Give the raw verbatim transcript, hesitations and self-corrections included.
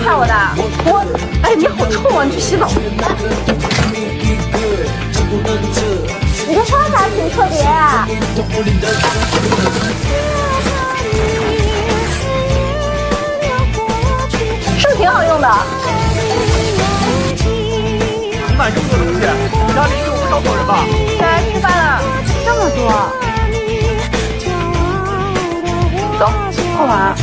害我的？我，哎，你好臭啊！你去洗澡。 你这花洒挺特别啊。 是不是挺好用的？ 买这么多东西，你们家邻居有不少口人吧？ 来吃饭了，这么多。走，快玩。